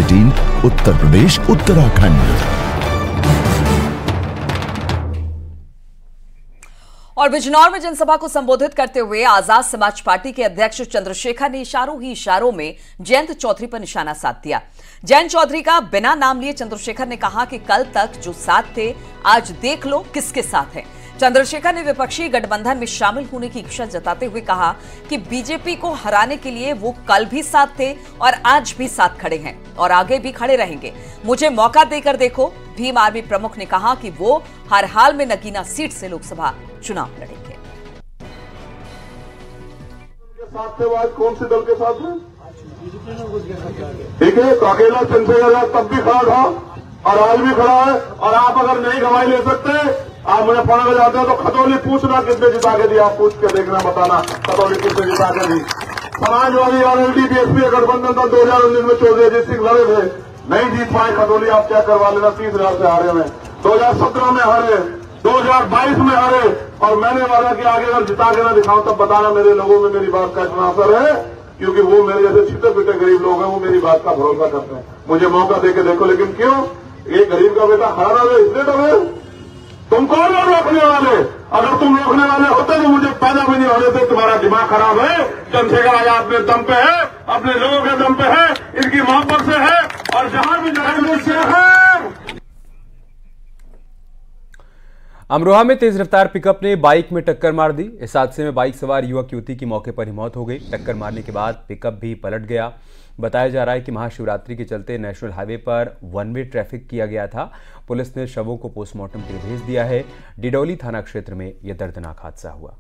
18 उत्तर प्रदेश उत्तराखंड। और बिजनौर में जनसभा को संबोधित करते हुए आजाद समाज पार्टी के अध्यक्ष चंद्रशेखर ने इशारों ही इशारों में जयंत चौधरी पर निशाना साध दिया। जयंत चौधरी का बिना नाम लिए चंद्रशेखर ने कहा कि कल तक जो साथ थे आज देख लो किसके साथ हैं। चंद्रशेखर ने विपक्षी गठबंधन में शामिल होने की इच्छा जताते हुए कहा कि बीजेपी को हराने के लिए वो कल भी साथ थे और आज भी साथ खड़े हैं और आगे भी खड़े रहेंगे। मुझे मौका देकर देखो। भीम आर्मी प्रमुख ने कहा कि वो हर हाल में नगीना सीट से लोकसभा चुनाव लड़ेंगे। साथ थे वो आज कौन से दल के साथ हैं? ठीक है, तो अकेला चंद्रशेखर तब भी खड़ा था और आज भी खड़ा है। और आप अगर नहीं गवाही ले सकते, आप मुझे फोन में जाते हो तो खतौली पूछना किसने जिता के दिया, आप पूछ के देखना, बताना खतौली किसने जिता के दी। समाजवादी और एलडीपी गठबंधन था 2019 में चौधरी अजीत सिंह लड़े थे, नहीं जीत पाए खतौली। आप क्या करवा लेना, 30,000 से हारे में 2017 में हारे, 2022 में हारे। और मैंने वादा कि आगे अगर जिता के ना दिखाऊं तब बताना मेरे लोगों में मेरी बात का इतना असर है, क्योंकि वो मेरे जैसे छिटे पिटे गरीब लोग हैं, वो मेरी बात का भरोसा करते हैं। मुझे मौका देके देखो। लेकिन क्यों ये गरीब का बेटा खड़ा रहे इसलिए डरे? तुम कौन हो रोकने वाले? अगर तुम रोकने वाले होते तो मुझे पैदा भी नहीं होने थे। तुम्हारा दिमाग खराब है। चंद्रशेखर आज अपने दम पे है, अपने लोगों के दम पे है, इनकी मोहब्बत से है और जहां भी जाएंगे। अमरोहा में तेज रफ्तार पिकअप ने बाइक में टक्कर मार दी। इस हादसे में बाइक सवार युवक युवती की मौके पर ही मौत हो गई। टक्कर मारने के बाद पिकअप भी पलट गया। बताया जा रहा है कि महाशिवरात्रि के चलते नेशनल हाईवे पर वन वे ट्रैफिक किया गया था। पुलिस ने शवों को पोस्टमार्टम के लिए भेज दिया है। डिडौली थाना क्षेत्र में यह दर्दनाक हादसा हुआ।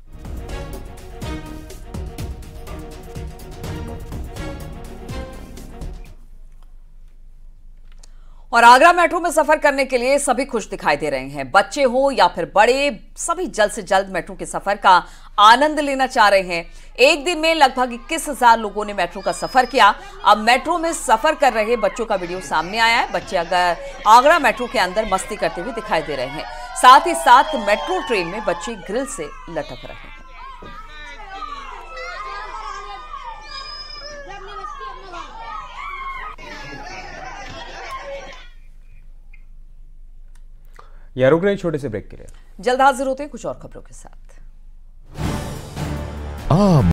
और आगरा मेट्रो में सफर करने के लिए सभी खुश दिखाई दे रहे हैं। बच्चे हो या फिर बड़े, सभी जल्द से जल्द मेट्रो के सफर का आनंद लेना चाह रहे हैं। एक दिन में लगभग 21,000 लोगों ने मेट्रो का सफर किया। अब मेट्रो में सफर कर रहे बच्चों का वीडियो सामने आया है। बच्चे अगर आगरा मेट्रो के अंदर मस्ती करते हुए दिखाई दे रहे हैं। साथ ही साथ मेट्रो ट्रेन में बच्चे ग्रिल से लटक रहे हैं। या रुक रहे छोटे से ब्रेक के लिए। जल्द हाजिर होते हैं कुछ और खबरों के साथ।